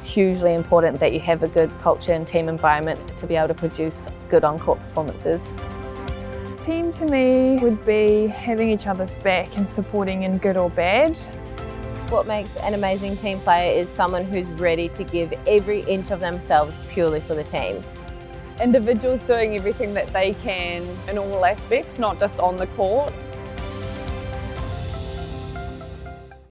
hugely important that you have a good culture and team environment to be able to produce good on-court performances. Team to me would be having each other's back and supporting in good or bad. What makes an amazing team player is someone who's ready to give every inch of themselves purely for the team. Individuals doing everything that they can in all aspects, not just on the court.